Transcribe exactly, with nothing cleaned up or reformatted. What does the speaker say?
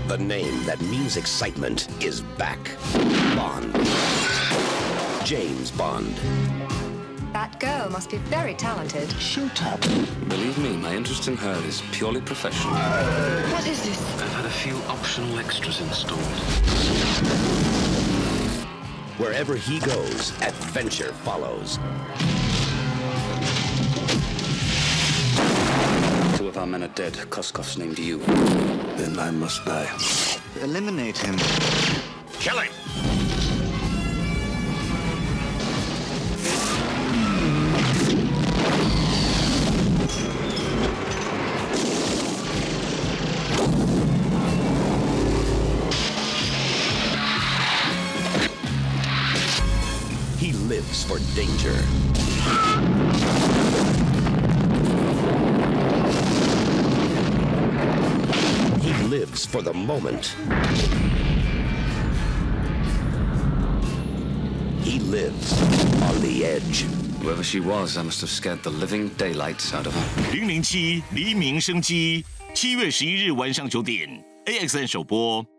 The name that means excitement is back. Bond. James Bond. That girl must be very talented. Shoot up. Believe me, my interest in her is purely professional. What is this? I've had a few optional extras installed. Wherever he goes, adventure follows. Two of our men are dead. Koskov's named you. Then I must die. Eliminate him. Kill him! He lives for danger. He lives for the moment. He lives on the edge. Whoever she was, I must have scared the living daylights out of her. 零零七黎明生机，七月十一日晚上九点 ，A X N 首播。